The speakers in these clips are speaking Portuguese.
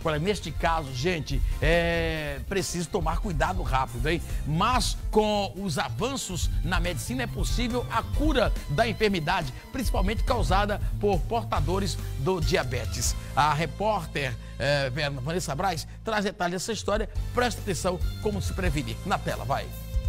Olha, neste caso, gente, é preciso tomar cuidado rápido, hein? Mas com os avanços na medicina é possível a cura da enfermidade, principalmente causada por portadores do diabetes. A repórter Vanessa Braz traz detalhes dessa história. Presta atenção como se prevenir. Na tela, vai.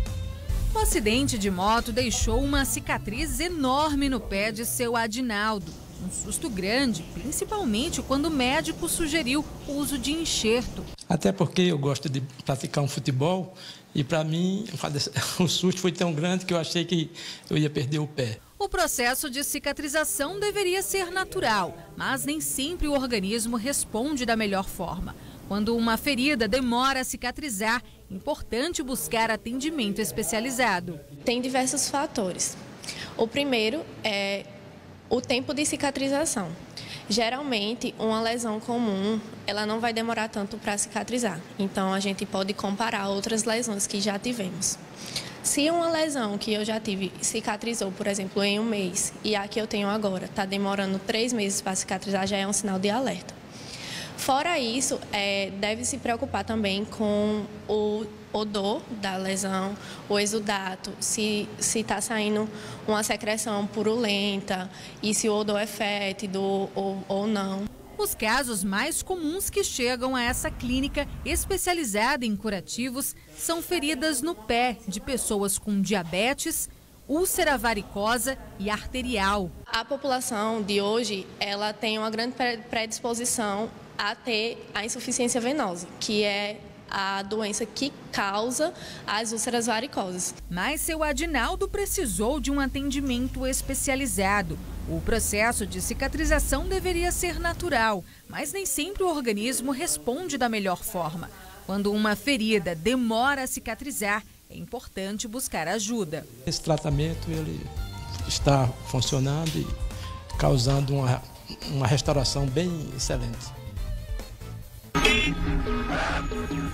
Um acidente de moto deixou uma cicatriz enorme no pé de seu Adinaldo. Um susto grande, principalmente quando o médico sugeriu o uso de enxerto. Até porque eu gosto de praticar um futebol e, para mim, o susto foi tão grande que eu achei que eu ia perder o pé. O processo de cicatrização deveria ser natural, mas nem sempre o organismo responde da melhor forma. Quando uma ferida demora a cicatrizar, é importante buscar atendimento especializado. Tem diversos fatores. O primeiro é o tempo de cicatrização. Geralmente, uma lesão comum, ela não vai demorar tanto para cicatrizar. Então, a gente pode comparar outras lesões que já tivemos. Se uma lesão que eu já tive cicatrizou, por exemplo, em um mês, e a que eu tenho agora está demorando 3 meses para cicatrizar, já é um sinal de alerta. Fora isso, deve se preocupar também com o odor da lesão, o exudato, se está saindo uma secreção purulenta e se o odor é fétido ou não. Os casos mais comuns que chegam a essa clínica especializada em curativos são feridas no pé de pessoas com diabetes, úlcera varicosa e arterial. A população de hoje, ela tem uma grande predisposição a ter a insuficiência venosa, que é a doença que causa as úlceras varicosas. Mas seu Adinaldo precisou de um atendimento especializado. O processo de cicatrização deveria ser natural, mas nem sempre o organismo responde da melhor forma. Quando uma ferida demora a cicatrizar, é importante buscar ajuda. Esse tratamento ele está funcionando e causando uma restauração bem excelente.